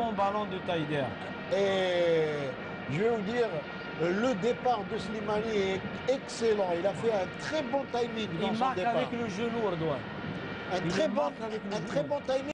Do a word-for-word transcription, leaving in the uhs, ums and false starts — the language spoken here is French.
bon ballon de Taider. Et je vais vous dire, le départ de Slimani est excellent. Il a fait un très bon timing dans Il son marque départ. avec le genou, Redouane. Un Il très, bon, marque avec le un genou. très bon timing.